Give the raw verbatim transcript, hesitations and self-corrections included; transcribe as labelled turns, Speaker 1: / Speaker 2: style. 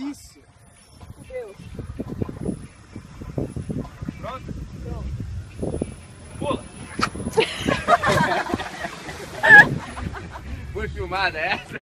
Speaker 1: Isso.
Speaker 2: Fudeu.
Speaker 3: Pronto?
Speaker 2: Pronto.
Speaker 3: Pula! Foi filmada essa?